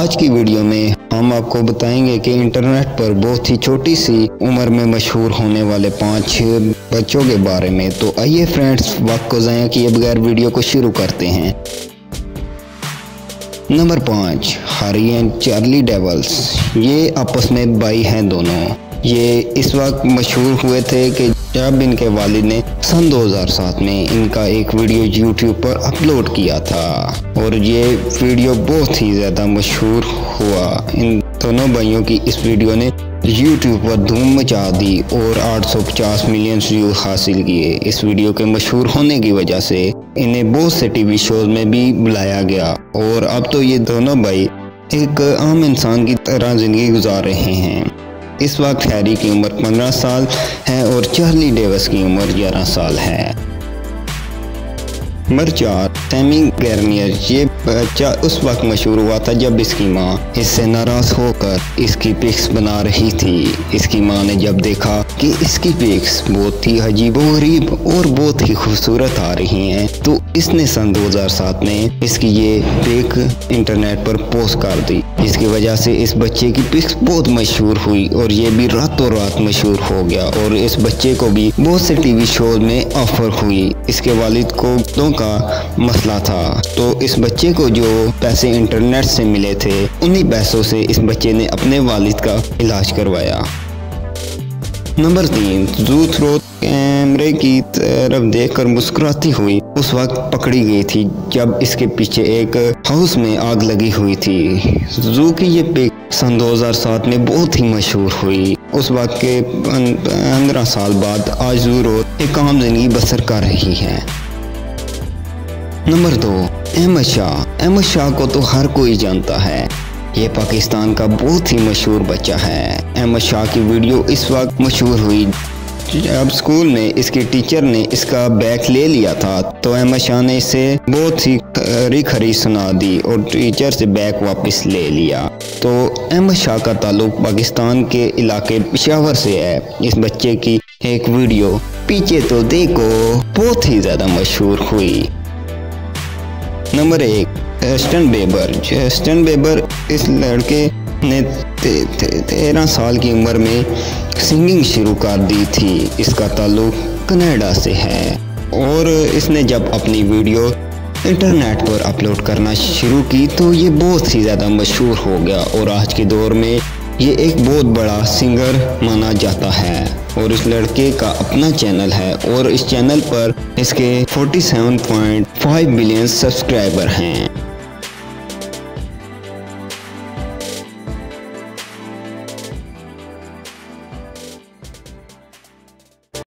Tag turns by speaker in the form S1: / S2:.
S1: आज की वीडियो में हम आपको बताएंगे कि इंटरनेट पर बहुत ही छोटी सी उम्र में मशहूर होने वाले 5 बच्चों के बारे में। तो आइए फ्रेंड्स, वक्त को ज़ाया किए बगैर वीडियो को शुरू करते हैं। Number 5, Harry and Charlie Devils. ये आपस में भाई हैं दोनों। ये इस वक्त मशहूर हुए थे कि जब इनके वालिद ने सन 2007 में इनका एक वीडियो यूट्यूब पर अपलोड किया था और ये वीडियो बहुत ही ज़्यादा मशहूर हुआ। इन दोनों भाइयों की इस वीडियो ने यूट्यूब पर धूम मचा दी और 850 मिलियन व्यू हासिल किए। इस वीडियो के मशहूर होने की वजह से इन्हें बहुत से टीवी शोज में भी बुलाया गया और अब तो ये दोनों भाई एक आम इंसान की तरह ज़िंदगी गुजार रहे हैं। इस वक्त हैरी की उम्र 15 साल है और चार्ली डेविस की उम्र 11 साल है। Number 4, Sammy Garnier. ये बच्चा उस वक्त मशहूर हुआ था जब इसकी माँ इससे नाराज़ होकर इसकी पिक्स बना रही थी। इसकी माँ ने जब देखा कि इसकी पिक्स बहुत ही अजीबोगरीब और बहुत ही खूबसूरत आ रही हैं, तो इसने सन 2007 में इसकी ये पिक इंटरनेट पर पोस्ट कर दी, जिसकी वजह से इस बच्चे की पिक्स बहुत मशहूर हुई और ये भी रातों रात मशहूर हो गया और इस बच्चे को भी बहुत से टीवी शोज में ऑफर हुई। इसके वालिद को का मसला था, तो इस बच्चे को जो पैसे इंटरनेट से मिले थे उन्हीं पैसों से इस बच्चे ने अपने वालिद का इलाज करवाया। नंबर 3, ज़ू थ्रोट कैमरे की तरफ देखकर मुस्कुराती हुई उस वक्त पकड़ी गई थी जब इसके पीछे एक हाउस में आग लगी हुई थी। ज़ू की ये पिक सन 2007 में बहुत ही मशहूर हुई। उस वक्त के 15 साल बाद आज ज़ू रोड एक आम जिंदगी बसर कर रही है। नंबर 2, अहमद शाह। अहमद शाह को तो हर कोई जानता है। ये पाकिस्तान का बहुत ही मशहूर बच्चा है। अहमद शाह की वीडियो इस वक्त मशहूर हुई जब स्कूल में इसके टीचर ने इसका बैग ले लिया था, तो अहमद शाह ने इसे बहुत ही खरी सुना दी और टीचर से बैग वापस ले लिया। तो अहमद शाह का ताल्लुक पाकिस्तान के इलाके पेशावर से है। इस बच्चे की एक वीडियो पीछे तो देखो बहुत ही ज़्यादा मशहूर हुई। Number 1, Justin Bieber. Justin Bieber इस लड़के ने 13 साल की उम्र में सिंगिंग शुरू कर दी थी। इसका ताल्लुक कनाडा से है और इसने जब अपनी वीडियो इंटरनेट पर अपलोड करना शुरू की तो ये बहुत ही ज़्यादा मशहूर हो गया और आज के दौर में ये एक बहुत बड़ा सिंगर माना जाता है और इस लड़के का अपना चैनल है और इस चैनल पर इसके 47.5 मिलियन सब्सक्राइबर हैं।